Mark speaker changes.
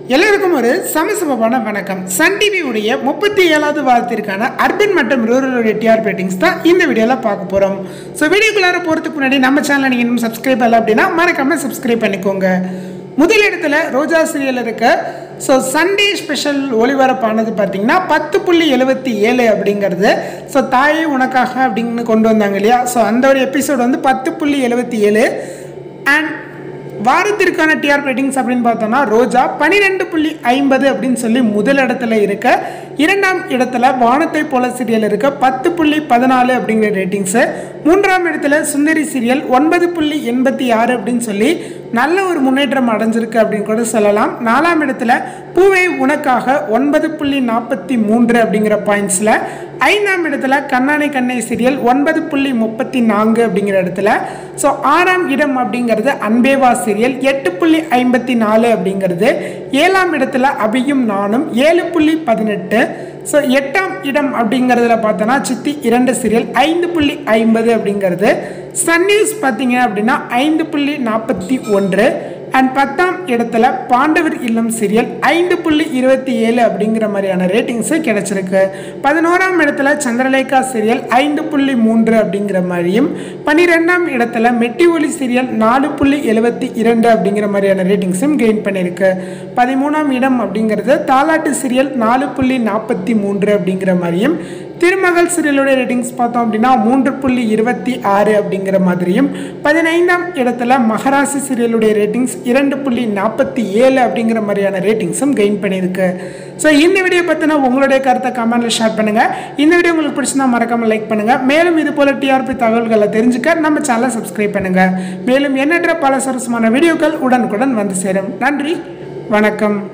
Speaker 1: எல்லாருக்கும் ஒரு சமசமமான வணக்கம். சன் டிவி உடைய 37வது வாரத்திற்கான அர்பன் மற்றும் ரூரல் டிஆர் ரேட்டிங்ஸ் தான் இந்த வீடியோல பார்க்க போறோம். ஸோ வீடியோக்குள்ளார போறதுக்கு முன்னாடி நம்ம சேனலை நீங்க இன்னும் சப்ஸ்கிரைப் பண்ணல அப்படின்னா மறக்காம சப்ஸ்கிரைப் பண்ணிக்கோங்க. முதல் இடத்துல ரோஜா சீரியல் இருக்கு. ஸோ சண்டே ஸ்பெஷல் ஒளிபரப்பானது பார்த்தீங்கன்னா 10.77 அப்படிங்கிறது. ஸோ தாயே உனக்காக அப்படின்னு கொண்டு வந்தாங்க இல்லையா. ஸோ அந்த ஒரு எபிசோடு வந்து 10.77 அண்ட் வாரத்திற்கான டிஆர் ரேட்டிங்ஸ் அப்படின்னு பார்த்தோம்னா ரோஜா 12.50 அப்படின்னு சொல்லி முதல் இடத்துல இருக்க. இரண்டாம் இடத்துல வானத்தை போல சீரியல் இருக்க 10.14 அப்படிங்கிற ரேட்டிங்ஸு. மூன்றாம் இடத்துல சுந்தரி சீரியல் 9.86 அப்படின்னு சொல்லி நல்ல ஒரு முன்னேற்றம் அடைஞ்சிருக்கு அப்படின்னு கூட சொல்லலாம். நாலாம் இடத்துல பூவே உனக்காக 9.43 அப்படிங்கிற பாயிண்ட்ஸில். ஐந்தாம் இடத்துல கண்ணனை சீரியல் 9.34 அப்படிங்கிற இடத்துல. ஸோ ஆறாம் இடம் அப்படிங்கிறது அன்பேவா சீரியல் 8.54 அப்படிங்கிறது. ஏழாம் இடத்துல அபியும் நானும் 7.18. ஸோ எட்டாம் இடம் அப்படிங்கிறதுல பார்த்தோன்னா சித்தி 2 சீரியல் 5.50 அப்படிங்கிறது. சன் நியூஸ் பார்த்தீங்க அப்படின்னா 5.41 அண்ட் 10ஆம் இடத்துல பாண்டவர் இல்லம் சீரியல் 5.27 அப்படிங்கிற மாதிரியான ரேட்டிங்ஸு கிடைச்சிருக்கு. 11ஆம் இடத்துல சந்திரலேகா சீரியல் 5.3 அப்படிங்கிற மாதிரியும். 12ஆம் இடத்துல மெட்டி ஒலி சீரியல் 4.72 அப்படிங்கிற மாதிரியான ரேட்டிங்ஸும் கெயின் பண்ணியிருக்கு. 13ஆம் இடம் அப்படிங்கிறது தாலாட்டு சீரியல் 4.43 அப்படிங்கிற மாதிரியும். திருமகள் சீரியலோட ரேட்டிங்ஸ் பார்த்தோம் அப்படின்னா 3.26 அப்படிங்கிற மாதிரியும். 15ஆம் இடத்துல மகராசி சீரியலுடைய ரேட்டிங்ஸ் 2.47 அப்படிங்கிற மாதிரியான ரேட்டிங்ஸும் கெயின் பண்ணியிருக்கு. ஸோ இந்த வீடியோ பற்றினா உங்களுடைய கருத்தை கமெண்ட்ல ஷேர் பண்ணுங்கள். இந்த வீடியோ உங்களுக்கு பிடிச்சிருந்தா மறக்காமல் லைக் பண்ணுங்கள். மேலும் இது போல டிஆர்பி தகவல்களை தெரிஞ்சுக்க நம்ம சேனலை சப்ஸ்கிரைப் பண்ணுங்கள். மேலும் எண்ணற்ற பல சுவாரஸ்யமான வீடியோக்கள் உடனுக்குடன் வந்து சேரும். நன்றி, வணக்கம்.